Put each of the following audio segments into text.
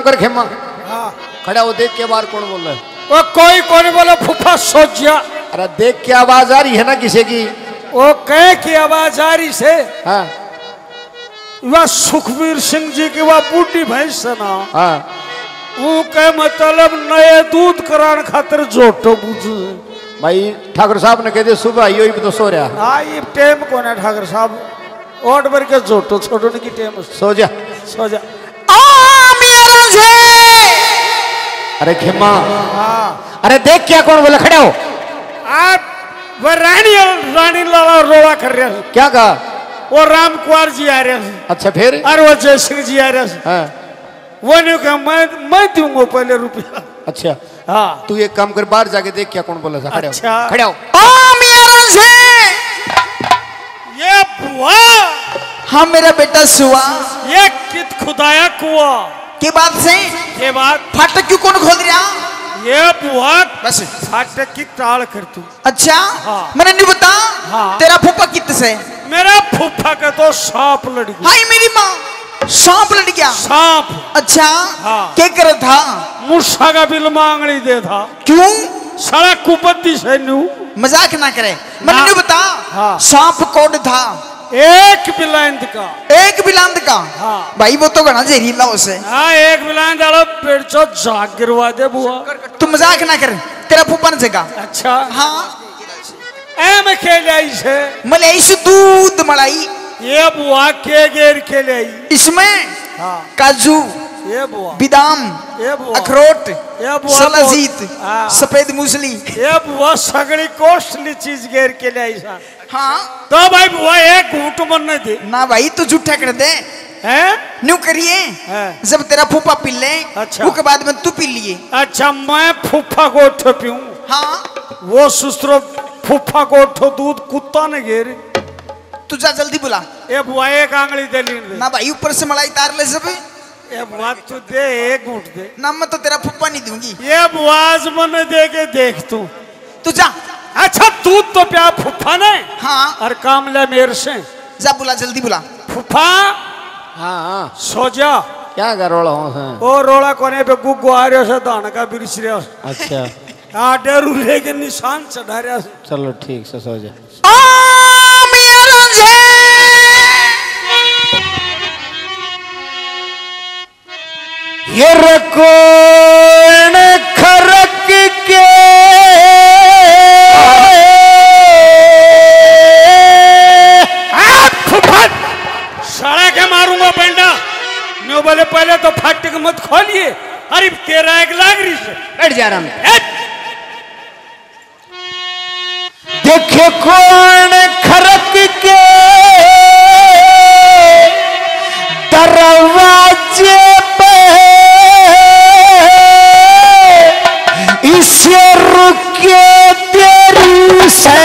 कर खेमा। हाँ खड़ा हो, देख के बाहर कौन बोल रहा है? वो कोई कौन बोला फूफा सोचिया। अरे देख के आवाज आ रही है ना किसी की? वो कह की आवाज आ रही से। हाँ वह सुखबीर सिंह जी की वह बूढ़ी भैंस है ना। हाँ वो के मतलब नए दूध कराने खातिर जोटो बुझ भाई ठाकुर साहब ने कह दिया सुबह आई तो सो रहा। हाँ ये टेम कौन है ठाकुर साहब? ओट भर के जोटो छोड़ने की टेम। सो जा सो जा। अरे खेमा। हाँ अरे देख क्या कौन बोला? खड़े हो। आप वह रानी लाला रोड़ा कर रहे हैं। क्या कहा? वो राम कुमार जी आ रहे हैं। अच्छा फिर? और वो जय सिंह जी आ रहे हैं। हाँ वो नहीं कहा मैं दूंगा पहले रुपया। अच्छा हाँ तू एक काम कर, बाहर जाके देख क्या कौन बोला था। खड़े अच्छा। हो, खड़े हो। ये बुआ। हाँ मेरा बेटा सुआ। ये कित खुदाया कुआ के बाद से के बाद फाटक क्यों कौन खोल रहा? ये बुआ बस फाटक की टाल कर तू। अच्छा हाँ। मैंने नहीं बता। हाँ। तेरा फूफा कित से? मेरा फूफा का तो सांप लड़ गया। हाय मेरी माँ, सांप लड़ गया। सांप। अच्छा हाँ। क्या कर था? मूसा का बिल मांगली दे था। क्यों? सारा कुपत्ती से नू मजाक ना करे। मैंने नहीं बता। हाँ। सांप कौन था? एक बिलांद का। एक बिलांद का। हाँ। भाई वो तो घना जहरीला उसे। हाँ एक बिलांद आलो पेड़ चो जाग गिरवा दे बुआ। तू मजाक ना कर, तेरा फूफा ने जगा। अच्छा हाँ एम खेल आई से मलाई से दूध मलाई। ये बुआ के गेर खेल आई इसमें हाँ। काजू, ये बुआ बादाम, ये बुआ अखरोट, ये बुआ सलाजीत, हाँ। सफेद मूसली। ये बुआ सगड़ी कॉस्टली चीज गेर के ले आई सा। हाँ तो भाई बुआ एक घूंट बनने दे ना भाई तू झूठा कर दे। हैं? न्यू करिए हैं। जब तेरा फूफा पी ले। अच्छा। उसके बाद में तू पी लिए। अच्छा मैं फूफा को उठो पीऊं? हाँ वो सुस्तरो फूफा को उठो दूध कुत्ता ने घेर। तू जा जल्दी बुला। ये बुआ एक आंगली दे लीन दे। ना भाई ऊपर से मलाई तार ले सब। ये बुआ तू दे एक घूंट दे। ना मैं तो तेरा फूफा नहीं दूंगी। ये बुआ आज मन दे के देख तू जा। अच्छा दूध तो प्या फूफा ने। हाँ और काम ले मेरे से। जा बुला जल्दी बुला। फूफा हाँ हाँ सो जा। क्या कर रोड़ा हूँ? ओ रोड़ा कोने पे गुग्गो आ रहे से दान का बिरस रहा। अच्छा हाँ डेरूले के निशान चढ़ा रहा। चलो ठीक से सो जा। ये कौन खरक के सड़ा के मारूंगा पेंडा। नो बोले पहले तो फाटक मत खोलिए। अरे तेरा एक लाग रही से बैठ जा रहा हूँ। देखे कौन खरक के दरवाजे पे इसे रुके तेरी से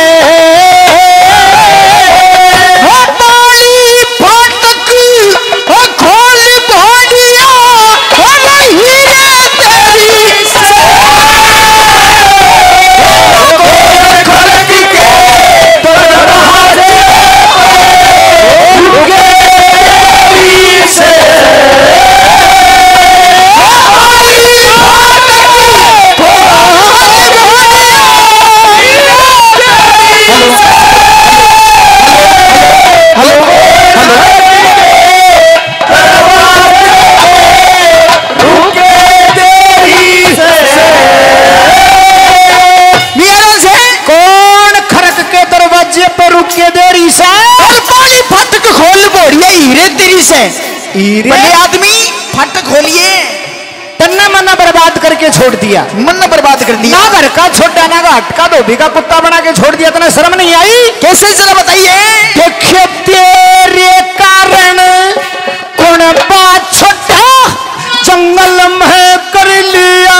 आदमी फाटक खोलिए। तन्ना मन्ना बर्बाद करके छोड़ दिया। मन्ना बर्बाद कर दिया। ना घर का छोटा ना घाट का धोबी का कुत्ता बना के छोड़ दिया। तना शर्म नहीं आई? कैसे जरा बताइए। देखिए तेरे कारण कौन बात छोटा जंगल में कर लिया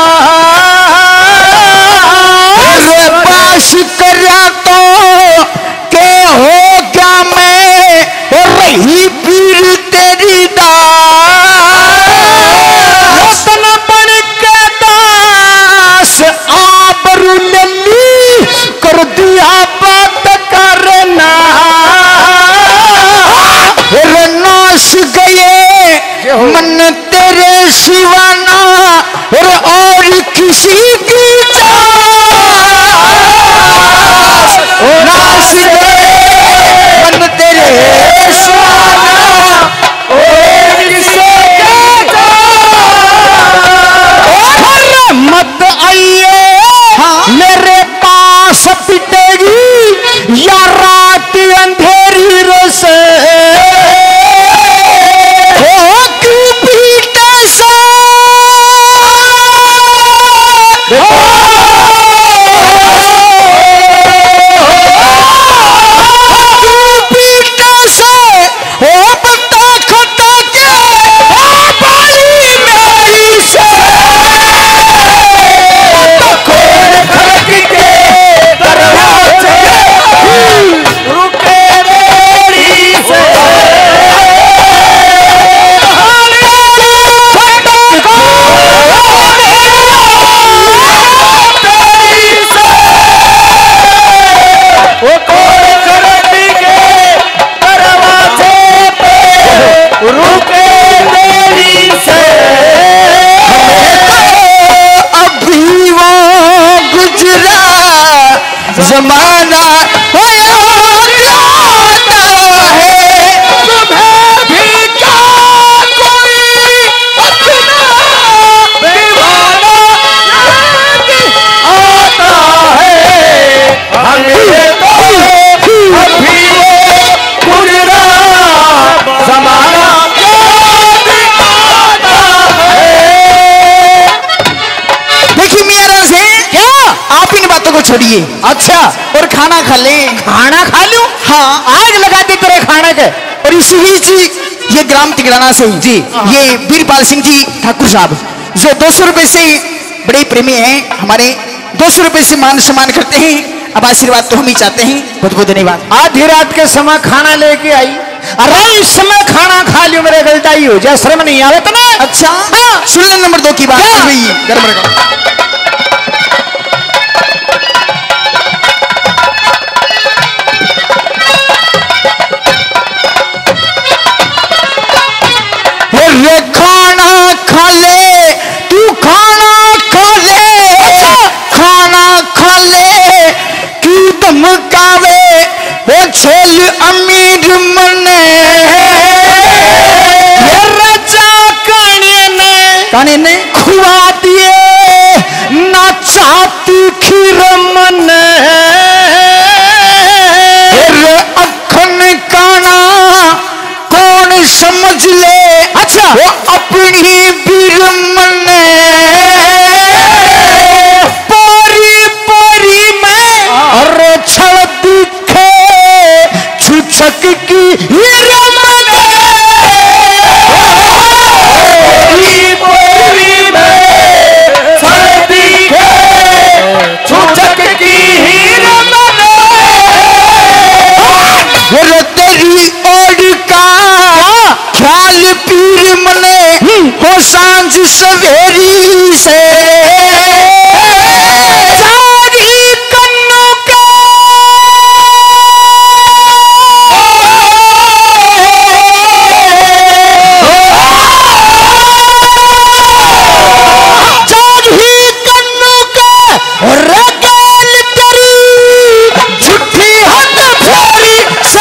पास करया तो के हो क्या मैं रही पीर तेरी कर दिया बात करना। खुशी की नाच दे मन तेरे सुहाना मत आइए मेरे पास पिटेगी या रात अंधेरी रोसे क्यों पीटे से जमाना जाता है तुम्हें भी क्या कोई अपना दीवाना आता है हमें तो अभी वो गुजरा जमाना आता है। देखिए मियां राज़ हैं क्या आप इन बातों को छोड़िए। अच्छा और खाना खा ले। खाना खा लूं? हाँ आग लगा दे तेरे खाने के। और इसी जी ये ग्राम तिगड़ाना से जी ये वीरपाल सिंह जी ठाकुर साहब जो 200 रुपए से बड़े प्रेमी हैं हमारे 200 रुपए से मान सम्मान करते हैं। अब आशीर्वाद तो हम ही चाहते हैं। बहुत बहुत धन्यवाद। आधी रात के समय खाना लेके आई अरे इस समय खाना खा लियो मेरे गलताई हो जाए शर्म नहीं आवे तो ना। अच्छा हाँ सुन ले नंबर 2 की बात हुई गड़बड़ का। खाना खा ले तू खाना खा ले खाना खा ले क्यों धमकावे वो छेल अमीर मने रजा काने ने खुआ दिए ना चाहती खीर मने अखन काना कौन समझ ले। अच्छा वो अपनी वीर मने परी परी में और छल दिखे छुछक की हीर मने परी परी में छल दिखे छुछक की हीर मने और तेरी ओर का ख्याल पीर मने हो सांझ सवेरी से सारी कन्नों का सारी कन्नों का रगेल तेरी झूठी हद फेरी से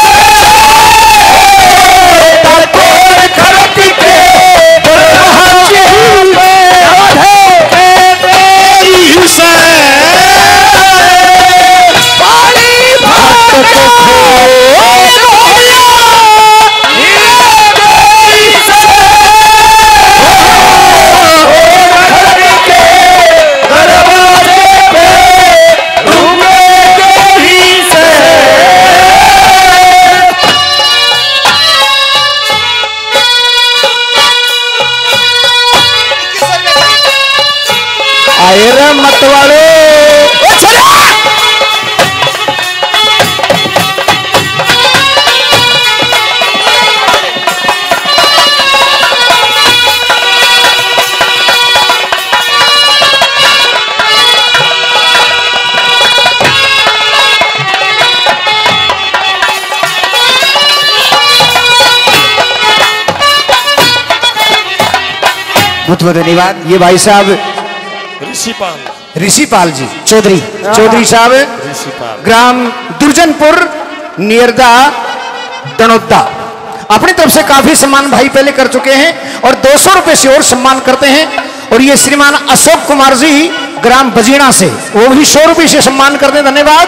मत वाले बहुत बहुत धन्यवाद। ये भाई साहब ऋषिपाल जी चौधरी साहब, ग्राम दुर्जनपुर नियरदा दनोदा। अपनी तरफ से काफी सम्मान भाई पहले कर चुके हैं और 200 रुपए से और सम्मान करते हैं। और ये श्रीमान अशोक कुमार जी ग्राम बजीना से, वो भी 100 रुपए से सम्मान करते हैं, धन्यवाद।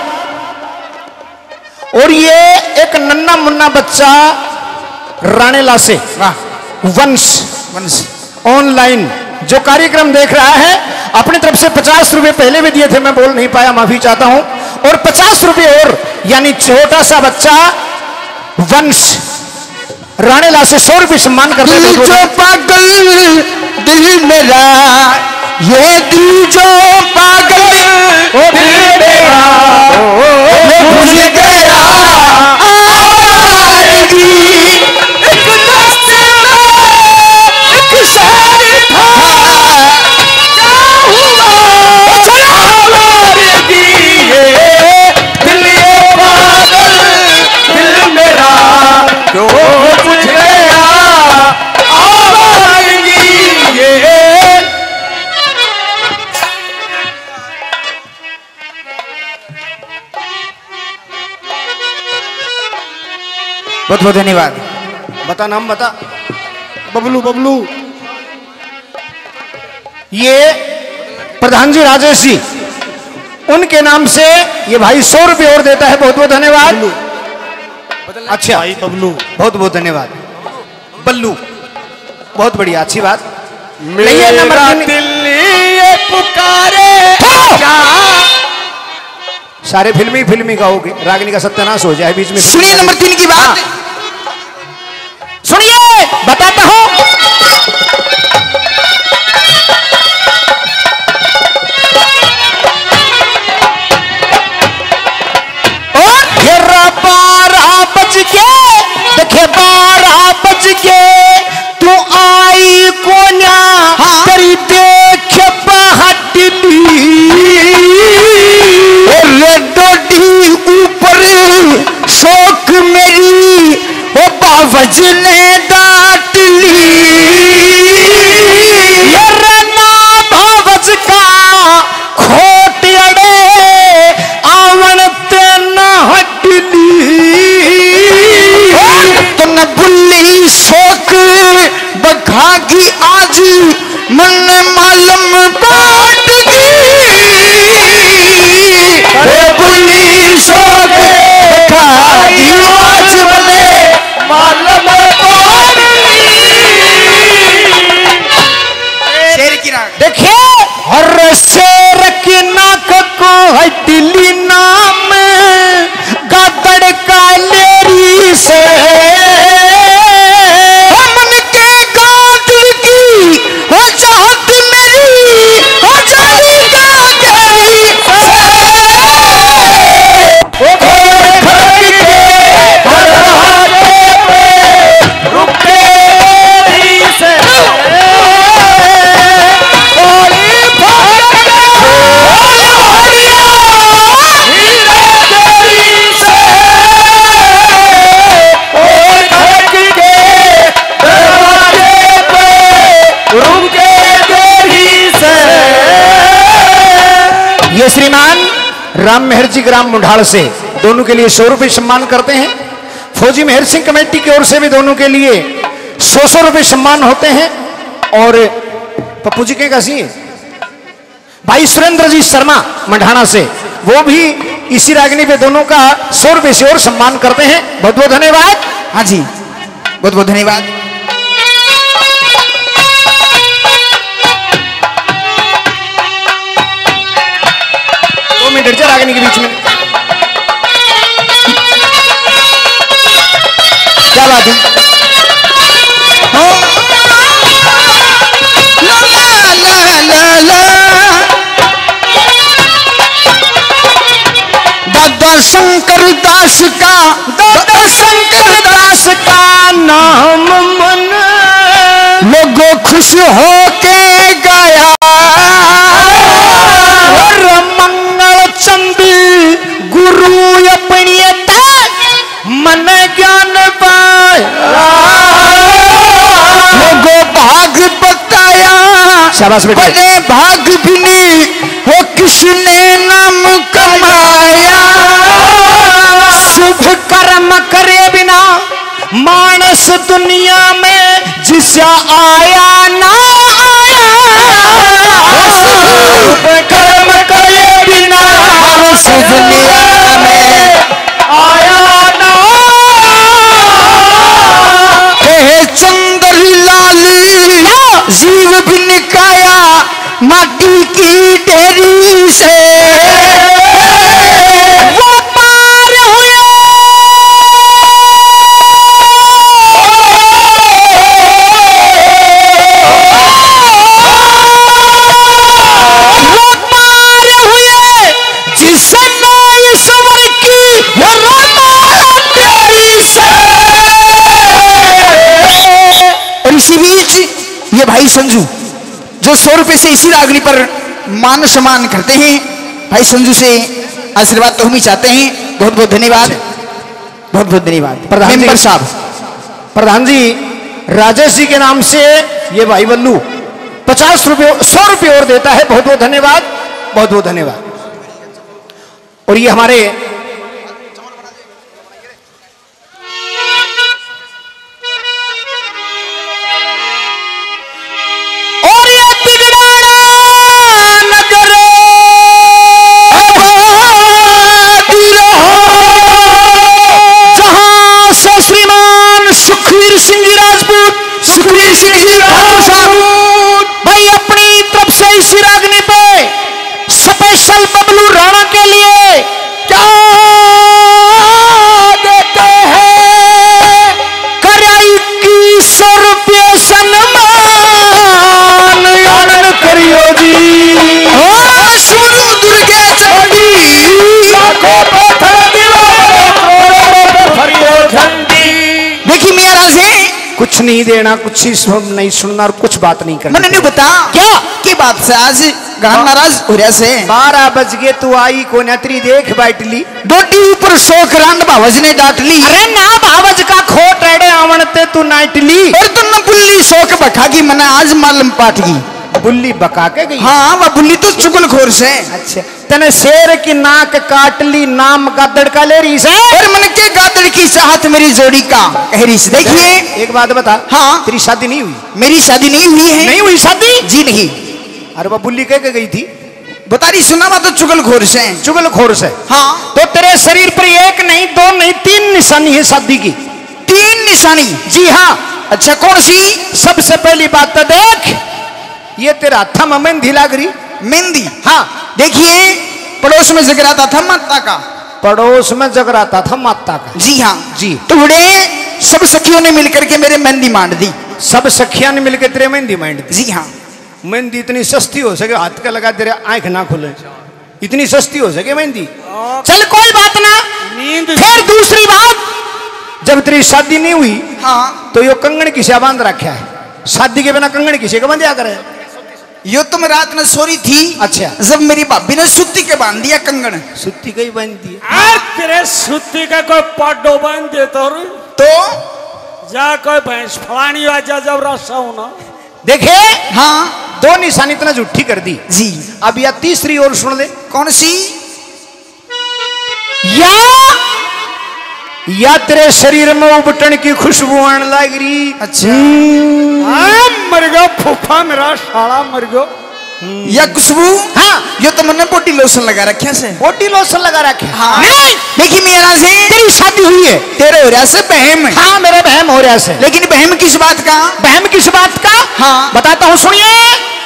और ये एक नन्ना मुन्ना बच्चा राणेला से वंश ऑनलाइन जो कार्यक्रम देख रहा है, अपनी तरफ से 50 रुपए पहले भी दिए थे, मैं बोल नहीं पाया, माफी चाहता हूं। और 50 रुपए और, यानी छोटा सा बच्चा वंश राणेला से 100 रुपए सम्मान करते हैं। जो पागल दिल मेरा, ये दिल जो पागल दिल मेरा, ये भूल गया आएगी। एक दस्त में एक शहर था, क्या हुआ आवारगी, ये दिल ये पागल दिल मेरा, क्यों पूछ गया आवारगी ये। बहुत बहुत धन्यवाद। बता नाम बता। बबलू बबलू। ये प्रधान जी राजेश जी, उनके नाम से ये भाई 100 रुपए और देता है, बहुत बहुत धन्यवाद। अच्छा भाई बबलू, बहुत बहुत धन्यवाद। बल्लू, बहुत बढ़िया, अच्छी बात। मेरा दिल ये पुकारे क्या। सारे फिल्मी गाओगे, रागनी का सत्यानाश हो जाए बीच में। सुनिए नंबर 3 की बात, सुनिए बताता हूं। घेरा 12 बज के, देखे 12 बज के, तू आई कोन्या तेरी देख पहटली, डोडी ऊपर शौक मेरी वो बावज ने डांट ली। ना बावज का खोट अड़े आवण ते न हटली, तो न बुल्ली शौक बखागी आज मन मालूम बाट दी। बुल्ली शौक बखागी आज मन मालूम बाट दी। शेर की राग देखिए, हर शेर की नाक को हटली नाम गादड़ का लेरी से, मन के गादड़ की हो चाहत मेरी हो जाएगा गई वो घोड़ खड़क के दरवाजे पे रुके ही से, ओली फाड़ के ओलिया हीरे तेरी से, ओली खड़क के दरवाजे पे रुके ही से। ये श्रीमान राम मेहर जी ग्राम मुंडाल से दोनों के लिए 100 रुपए सम्मान करते हैं। फौजी मेहर सिंह कमेटी की ओर से भी दोनों के लिए 100 रुपए सम्मान होते हैं। और पप्पू जी के कैसी भाई सुरेंद्र जी शर्मा मंडाना से, वो भी इसी रागनी पे दोनों का 100 रुपए से और सम्मान करते हैं, बहुत बहुत धन्यवाद। हाँ जी, बहुत बहुत धन्यवाद। 2 मिनट चल रागनी के बीच में, क्या बात है। ला ला ला ला ला, दादा शंकर दास का, दादा शंकर दास का नाम मन लोगों खुश होके गाया। और मंगल चंद गुरु अपनी मन ज्ञान पाया, लोगों भाग बताया, शाबाश बेटे। बड़े भाग भी ने जिसने नाम कमाया, शुभ कर्म करे बिना मानस दुनिया में जिसका आया ना आया। शुभ कर्म करे बिना मानस दुनिया में आया ना। हे चंद्र लाली जीव बिन काया माटी की ढेरी से वो पार हुए। वो पार हुए जिसने ईश्वर की वो रोना तेरी से। और इसी बीच ये भाई संजू जो 100 रुपए से इसी रागनी पर मान सम्मान करते हैं, भाई संजू से आशीर्वाद तो हम ही चाहते हैं। बहुत बहुत धन्यवाद, बहुत बहुत धन्यवाद मेंबर साहब। प्रधान जी राजेश जी के नाम से ये भाई बल्लू 50 रुपये 100 रुपये और देता है। बहुत बहुत धन्यवाद, बहुत बहुत धन्यवाद। और ये हमारे भाई अपनी तरफ से इसी रागनी पे स्पेशल बबलू राणा के लिए क्या देते हैं? कराई 2100 रुपये सम्मान आनंद करियो जी। शुरू दुर्गे चंडी देखिए मियाँ राजे कुछ नहीं देना, कुछ ही नहीं सुनना और कुछ बात नहीं करना। मैंने नहीं बता क्या की बात से आज गान नाराज हो रहा से 12 बज गए तू आई को नतरी देख बैठली डोटी ऊपर शोक रांड भावज ने डांट ली। अरे ना भावज का खोट एड़े आवणते तू नाइटली और तुम बुल्ली शोक बखा की मैंने आज मालूम पाट की बुल्ली बका के गई। हाँ वह बुल्ली तो चुगलखोर से। अच्छा तने शेर की नाक काट ली नाम गादड़ का ले रही से और मन के गादड़ की चाहत मेरी जोड़ी का कह रही से। देखिए एक बात बता, हाँ तेरी शादी नहीं हुई? मेरी शादी नहीं हुई है। नहीं हुई शादी? जी नहीं। अरे वह बुल्ली कह के गई थी बता रही सुना बात तो चुगलखोर से। चुगलखोर से? हाँ तो तेरे शरीर पर एक नहीं दो नहीं 3 निशानी है शादी की। 3 निशानी? जी हाँ। अच्छा कौन सी? सबसे पहली बात तो देख ये तेरा हथा में मेहंदी लाग रही। मेहंदी? हाँ देखिए पड़ोस में जगराता था माता का। पड़ोस में जगराता था माता का? जी हाँ जी। तो बड़े सब सखियों ने मिलकर के मेरे मेहंदी मांड दी। सब सखिया ने मिलकर तेरे मेहंदी मांड दी? जी हाँ। मेहंदी इतनी सस्ती हो सके हाथ का लगा तेरे आंख ना खुले, इतनी सस्ती हो सके मेहंदी? चल कोई बात ना। फिर दूसरी बात जब तेरी शादी नहीं हुई हाँ तो यो कंगन किसे बांध रखा है? शादी के बिना कंगन किसे का बांधा करे? यो तुम रात में सोरी थी। अच्छा जब मेरी भाभी ने सुत्ती के बांध दिया कंगन। सुत्ती कहीं बांध दी? तेरे सुत्ती का कोई पाडो बांध दे तो जा कोई भैंस फलानी आजा जब रसा होना। देखे हाँ 2 निशानी इतना झूठी कर दी जी। अब या तीसरी और सुन ले। कौन सी? या तेरे शरीर में उबटन की खुशबू आने लग रही। अच्छा मर गयो फूफा मेरा साला मर गयो। या खुशबू? हाँ यो तो मैंने बॉडी लोशन लगा रखे से। बॉडी लोशन लगा रखे? हाँ। नहीं देखिए मेरा से तेरी शादी हुई है। तेरे हो रहा से बहम। हाँ मेरे बहम हो रहा से। लेकिन बहम किस बात का? बहम किस बात का? हाँ बताता हूँ सुनिए।